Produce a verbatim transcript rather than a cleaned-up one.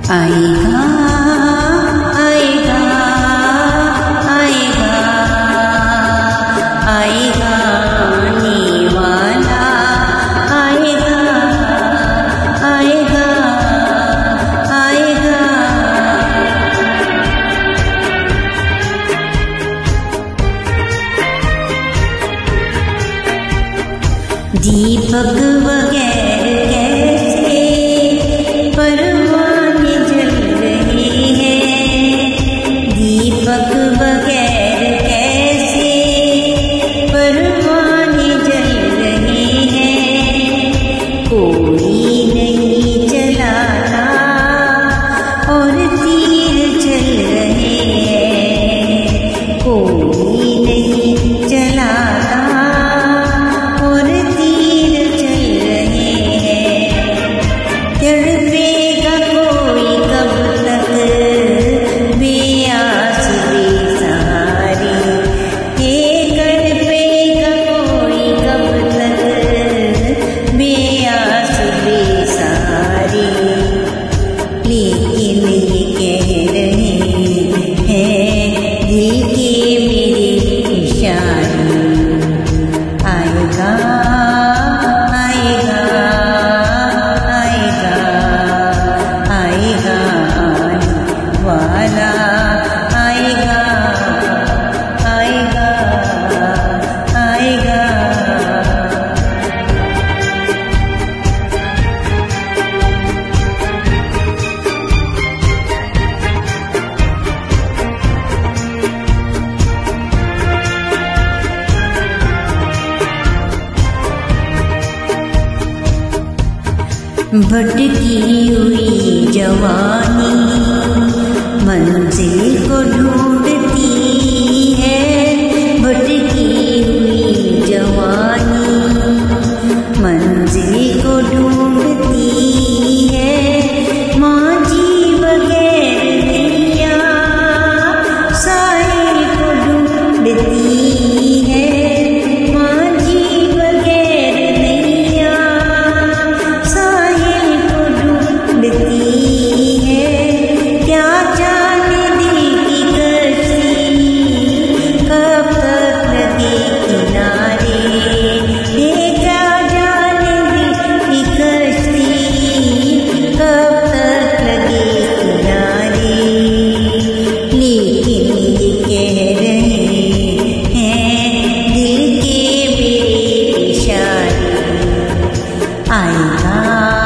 आएगा आएगा आएगा आएगा आने वाला आएगा आएगा आएगा। दीपक बगैर कैसे परवाने जल रहे हैं, दीपक बगैर कैसे परवाने जल रहे हैं। कोई नहीं जलाता और तीर चल रहे हैं, कोई नहीं जलाता और तीर चल रहे हैं। तड़पेगा कोई कब तक बेआस बेसहारे, ये तड़पेगा कोई कब तक बेआस बेसहारे। लेकिन ये कह रहे हैं दिल के मेरे इशारे, आएगा आएगा आएगा आएगा आने वाला आएगा आएगा आएगा। भटकी हुई जवानी मंजिल को ढूंढती है, भटकी हुई जवानी मंजिल को ढूंढती है। मांझी बगैर नैया साहिल को ढूंढती है, मांझी बगैर नैया साहिल को ढूंढती है। क्या जाने दिल की कश्ती कब तक लगे किनारे, ये क्या जाने दिल की कश्ती कब तक लगे किनारे। लेकिन ये कह रहे हैं दिल के मेरे इशारे, आएगा